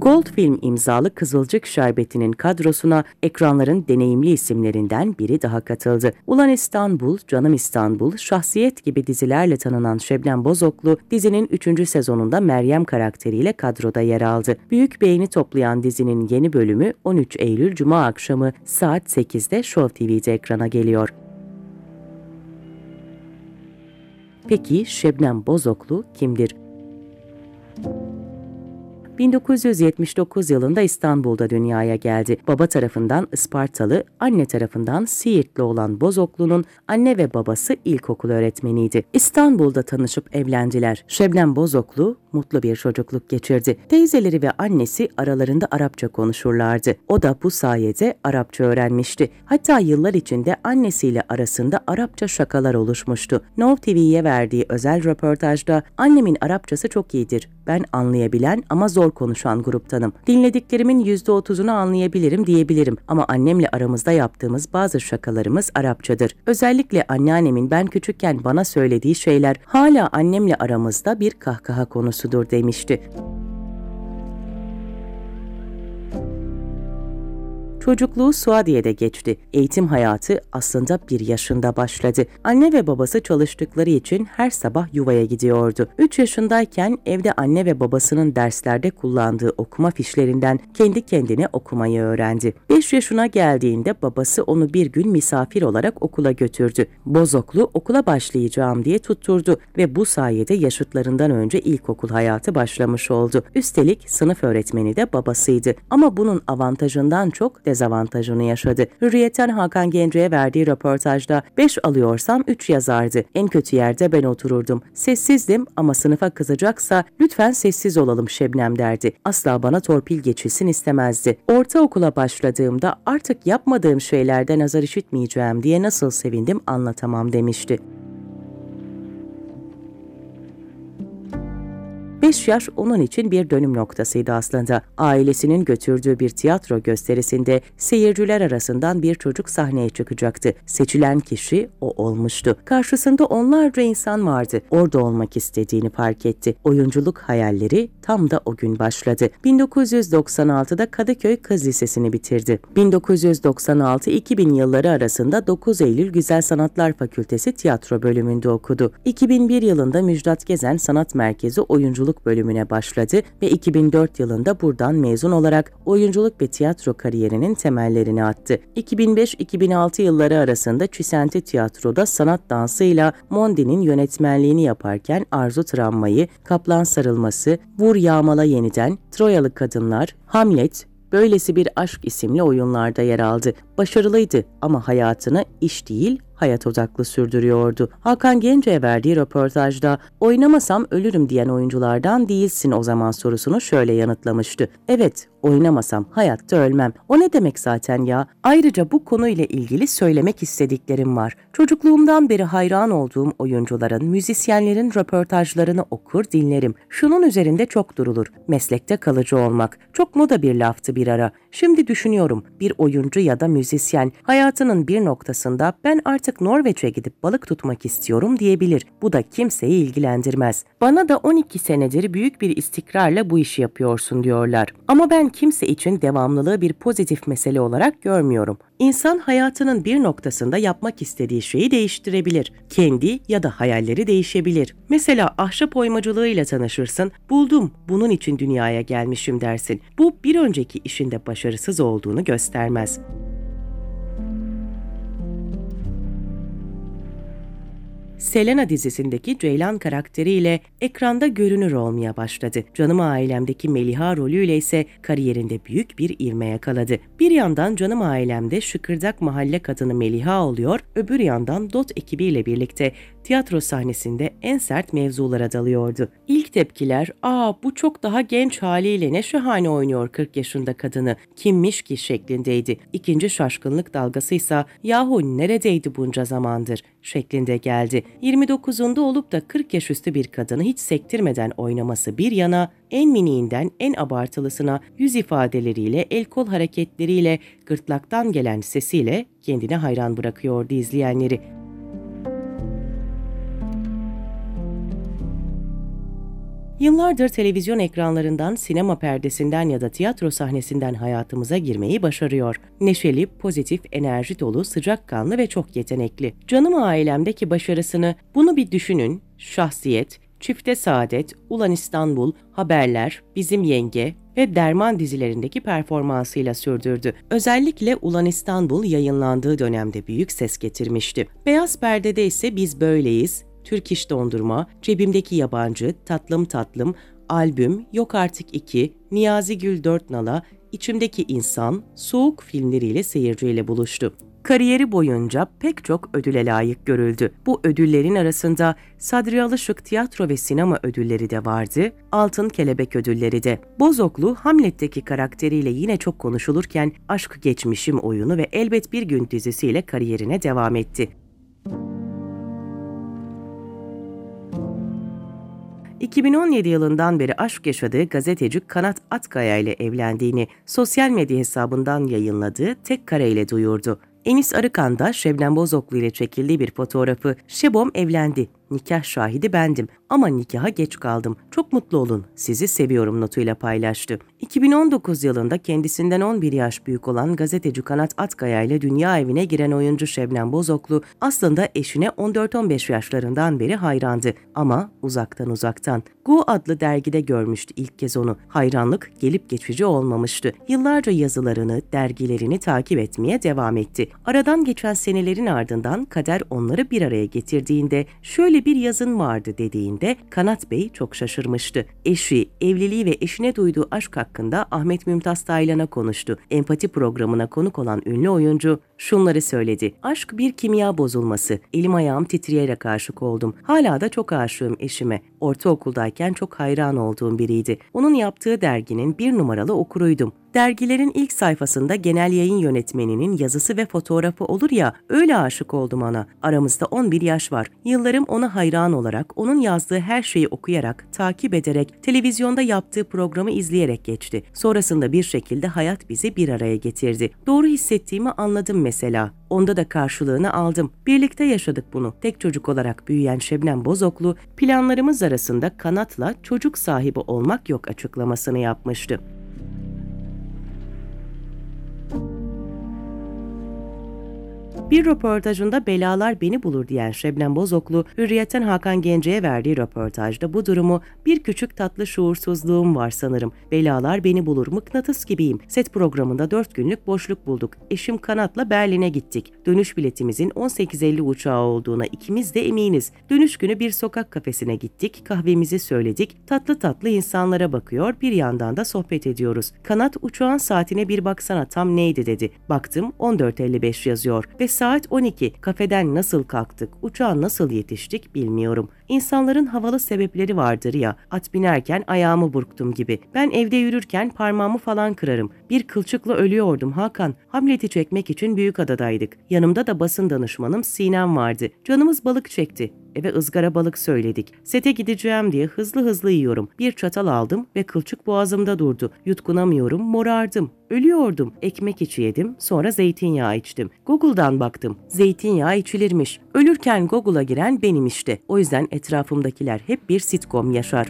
Gold Film imzalı Kızılcık Şerbeti'nin kadrosuna ekranların deneyimli isimlerinden biri daha katıldı. Ulan İstanbul, Canım İstanbul, Şahsiyet gibi dizilerle tanınan Şebnem Bozoklu, dizinin 3. sezonunda Meryem karakteriyle kadroda yer aldı. Büyük beğeni toplayan dizinin yeni bölümü 13 Eylül Cuma akşamı saat 8'de Show TV'de ekrana geliyor. Peki Şebnem Bozoklu kimdir? 1979 yılında İstanbul'da dünyaya geldi. Baba tarafından Ispartalı, anne tarafından Siirtli olan Bozoklu'nun anne ve babası ilkokul öğretmeniydi. İstanbul'da tanışıp evlendiler. Şebnem Bozoklu mutlu bir çocukluk geçirdi. Teyzeleri ve annesi aralarında Arapça konuşurlardı. O da bu sayede Arapça öğrenmişti. Hatta yıllar içinde annesiyle arasında Arapça şakalar oluşmuştu. Now TV'ye verdiği özel röportajda "Annemin Arapçası çok iyidir. Ben anlayabilen ama zor konuşan gruptanım. Dinlediklerimin %30'unu anlayabilirim diyebilirim ama annemle aramızda yaptığımız bazı şakalarımız Arapçadır. Özellikle anneannemin ben küçükken bana söylediği şeyler hala annemle aramızda bir kahkaha konusudur" demişti. Çocukluğu Suadiye'de geçti. Eğitim hayatı aslında 1 yaşında başladı. Anne ve babası çalıştıkları için her sabah yuvaya gidiyordu. 3 yaşındayken evde anne ve babasının derslerde kullandığı okuma fişlerinden kendi kendine okumayı öğrendi. 5 yaşına geldiğinde babası onu bir gün misafir olarak okula götürdü. Bozoklu okula başlayacağım diye tutturdu ve bu sayede yaşıtlarından önce ilkokul hayatı başlamış oldu. Üstelik sınıf öğretmeni de babasıydı. Ama bunun avantajından çok dezavantajını yaşadı. Hürriyet'ten Hakan Gence'ye verdiği röportajda 5 alıyorsam 3 yazardı. En kötü yerde ben otururdum. Sessizdim ama sınıfa kızacaksa lütfen sessiz olalım Şebnem derdi. Asla bana torpil geçilsin istemezdi. Ortaokula başladığımda artık yapmadığım şeylerden azar işitmeyeceğim diye nasıl sevindim anlatamam demişti. 5 yaş onun için bir dönüm noktasıydı aslında. Ailesinin götürdüğü bir tiyatro gösterisinde seyirciler arasından bir çocuk sahneye çıkacaktı. Seçilen kişi o olmuştu. Karşısında onlarca insan vardı. Orada olmak istediğini fark etti. Oyunculuk hayalleri tam da o gün başladı. 1996'da Kadıköy Kız Lisesi'ni bitirdi. 1996-2000 yılları arasında 9 Eylül Güzel Sanatlar Fakültesi tiyatro bölümünde okudu. 2001 yılında Müjdat Gezen Sanat Merkezi oyunculuk bölümüne başladı ve 2004 yılında buradan mezun olarak oyunculuk ve tiyatro kariyerinin temellerini attı. 2005-2006 yılları arasında Çisenti Tiyatro'da sanat dansıyla Mondi'nin yönetmenliğini yaparken Arzu Travmayı, Kaplan Sarılması, Vur Yağmala Yeniden, Troyalı Kadınlar, Hamlet, Böylesi Bir Aşk isimli oyunlarda yer aldı. Başarılıydı ama hayatını iş değil, hayat odaklı sürdürüyordu. Hakan Gence'ye verdiği röportajda "Oynamasam ölürüm diyen oyunculardan değilsin o zaman" sorusunu şöyle yanıtlamıştı. Evet, oynamasam hayatta ölmem. O ne demek zaten ya? Ayrıca bu konuyla ilgili söylemek istediklerim var. Çocukluğumdan beri hayran olduğum oyuncuların, müzisyenlerin röportajlarını okur dinlerim. Şunun üzerinde çok durulur. Meslekte kalıcı olmak. Çok moda bir laftı bir ara. Şimdi düşünüyorum, bir oyuncu ya da müzisyen hayatının bir noktasında ben artık Norveç'e gidip balık tutmak istiyorum diyebilir. Bu da kimseyi ilgilendirmez. Bana da 12 senedir büyük bir istikrarla bu işi yapıyorsun diyorlar. Ama ben kimse için devamlılığı bir pozitif mesele olarak görmüyorum. İnsan hayatının bir noktasında yapmak istediği şeyi değiştirebilir. Kendi ya da hayalleri değişebilir. Mesela ahşap oymacılığıyla tanışırsın, buldum, bunun için dünyaya gelmişim dersin. Bu bir önceki işinde başarısız olduğunu göstermez. Selena dizisindeki Ceylan karakteriyle ekranda görünür olmaya başladı. Canım Ailem'deki Meliha rolüyle ise kariyerinde büyük bir ivme yakaladı. Bir yandan Canım Ailem'de şıkırdak mahalle kadını Meliha oluyor, öbür yandan DOT ekibiyle birlikte tiyatro sahnesinde en sert mevzulara dalıyordu. İlk tepkiler, bu çok daha genç haliyle ne şahane oynuyor 40 yaşında kadını, kimmiş ki" şeklindeydi. İkinci şaşkınlık dalgasıysa "Yahu neredeydi bunca zamandır" şeklinde geldi. 29'unda olup da 40 yaş üstü bir kadını hiç sektirmeden oynaması bir yana, en miniğinden en abartılısına yüz ifadeleriyle, el kol hareketleriyle, gırtlaktan gelen sesiyle kendine hayran bırakıyordu izleyenleri. Yıllardır televizyon ekranlarından, sinema perdesinden ya da tiyatro sahnesinden hayatımıza girmeyi başarıyor. Neşeli, pozitif, enerji dolu, sıcakkanlı ve çok yetenekli. Canım Ailem'deki başarısını bunu bir düşünün, Şahsiyet, Çifte Saadet, Ulan İstanbul, Haberler, Bizim Yenge ve Derman dizilerindeki performansıyla sürdürdü. Özellikle Ulan İstanbul yayınlandığı dönemde büyük ses getirmişti. Beyaz perdede ise Biz Böyleyiz, Türk İş Dondurma, Cebimdeki Yabancı, Tatlım Tatlım, Albüm, Yok Artık 2, Niyazi Gül Dört Nala, İçimdeki İnsan, Soğuk filmleriyle seyirciyle buluştu. Kariyeri boyunca pek çok ödüle layık görüldü. Bu ödüllerin arasında Sadri Alışık Tiyatro ve Sinema ödülleri de vardı, Altın Kelebek ödülleri de. Bozoklu, Hamlet'teki karakteriyle yine çok konuşulurken Aşk Geçmişim oyunu ve Elbet Bir Gün dizisiyle kariyerine devam etti. 2017 yılından beri aşk yaşadığı gazeteci Kanat Atkaya ile evlendiğini sosyal medya hesabından yayınladığı tek kareyle duyurdu. Enis Arıkan da Şebnem Bozoklu ile çekildiği bir fotoğrafı "Şebom evlendi, nikah şahidi bendim ama nikaha geç kaldım. Çok mutlu olun, sizi seviyorum" notuyla paylaştı. 2019 yılında kendisinden 11 yaş büyük olan gazeteci Kanat Atkaya ile dünya evine giren oyuncu Şebnem Bozoklu aslında eşine 14-15 yaşlarından beri hayrandı ama uzaktan. Go adlı dergide görmüştü ilk kez onu. Hayranlık gelip geçici olmamıştı. Yıllarca yazılarını, dergilerini takip etmeye devam etti. Aradan geçen senelerin ardından kader onları bir araya getirdiğinde "Şöyle bir yazın vardı" dediğinde Kanat Bey çok şaşırmıştı. Eşi, evliliği ve eşine duyduğu aşk hakkında Ahmet Mümtaz Taylan'a konuştu. Empati programına konuk olan ünlü oyuncu şunları söyledi: "Aşk bir kimya bozulması. Elim ayağım titreyerek aşık oldum. Hala da çok aşığım eşime. Ortaokuldayken çok hayran olduğum biriydi. Onun yaptığı derginin 1 numaralı okuruydum. Dergilerin ilk sayfasında genel yayın yönetmeninin yazısı ve fotoğrafı olur ya, öyle aşık oldum ona. Aramızda 11 yaş var. Yıllarım ona hayran olarak, onun yazdığı her şeyi okuyarak, takip ederek, televizyonda yaptığı programı izleyerek geçti. Sonrasında bir şekilde hayat bizi bir araya getirdi. Doğru hissettiğimi anladım mesela. Onda da karşılığını aldım. Birlikte yaşadık bunu." Tek çocuk olarak büyüyen Şebnem Bozoklu, "Planlarımız arasında Kanat'la çocuk sahibi olmak yok" açıklamasını yapmıştı. Bir röportajında "Belalar beni bulur" diyen Şebnem Bozoklu, Hürriyet'ten Hakan Gence'ye verdiği röportajda bu durumu "Bir küçük tatlı şuursuzluğum var sanırım. Belalar beni bulur, mıknatıs gibiyim. Set programında 4 günlük boşluk bulduk. Eşim Kanat'la Berlin'e gittik. Dönüş biletimizin 18.50 uçağı olduğuna ikimiz de eminiz. Dönüş günü bir sokak kafesine gittik, kahvemizi söyledik. Tatlı tatlı insanlara bakıyor, bir yandan da sohbet ediyoruz. Kanat uçağın saatine bir baksana tam neydi dedi. Baktım 14.55 yazıyor ve saat 12. Kafeden nasıl kalktık, uçağa nasıl yetiştik bilmiyorum. İnsanların havalı sebepleri vardır ya, at binerken ayağımı burktum gibi. Ben evde yürürken parmağımı falan kırarım. Bir kılçıkla ölüyordum Hakan. Hamlet'i çekmek için Büyükada'daydık. Yanımda da basın danışmanım Sinem vardı. Canımız balık çekti. Eve ızgara balık söyledik. Sete gideceğim diye hızlı yiyorum. Bir çatal aldım ve kılçık boğazımda durdu. Yutkunamıyorum, morardım. Ölüyordum. Ekmek içi yedim, sonra zeytinyağı içtim. Google'dan baktım. Zeytinyağı içilirmiş. Ölürken Google'a giren benim işte. O yüzden etrafımdakiler hep bir sitcom yaşar.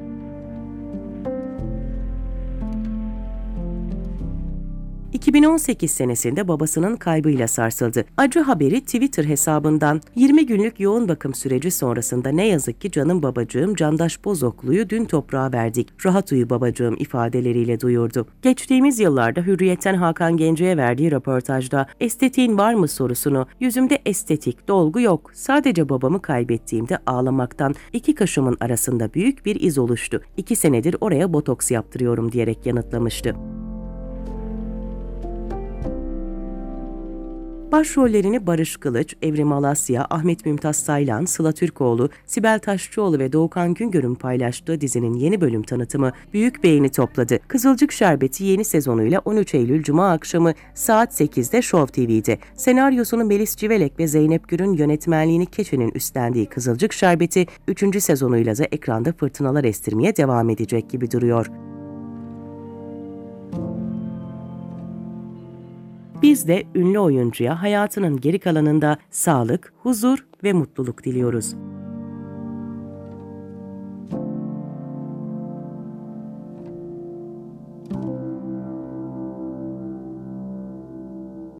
2018 senesinde babasının kaybıyla sarsıldı. Acı haberi Twitter hesabından 20 günlük yoğun bakım süreci sonrasında "Ne yazık ki canım babacığım Candaş Bozoklu'yu dün toprağa verdik. Rahat uyu babacığım" ifadeleriyle duyurdu. Geçtiğimiz yıllarda Hürriyet'ten Hakan Gence'ye verdiği röportajda "Estetiğin var mı?" sorusunu "Yüzümde estetik, dolgu yok. Sadece babamı kaybettiğimde ağlamaktan 2 kaşımın arasında büyük bir iz oluştu. 2 senedir oraya botoks yaptırıyorum" diyerek yanıtlamıştı. Başrollerini Barış Kılıç, Evrim Alasya, Ahmet Mümtaz Taylan, Sıla Türkoğlu, Sibel Taşçıoğlu ve Doğukan Güngör'ün paylaştığı dizinin yeni bölüm tanıtımı büyük beğeni topladı. Kızılcık Şerbeti yeni sezonuyla 13 Eylül Cuma akşamı saat 8'de Show TV'de. Senaryosunu Melis Civelek ve Zeynep Gür'ün yönetmenliğini Keçe'nin üstlendiği Kızılcık Şerbeti 3. sezonuyla da ekranda fırtınalar estirmeye devam edecek gibi duruyor. Biz de ünlü oyuncuya hayatının geri kalanında sağlık, huzur ve mutluluk diliyoruz.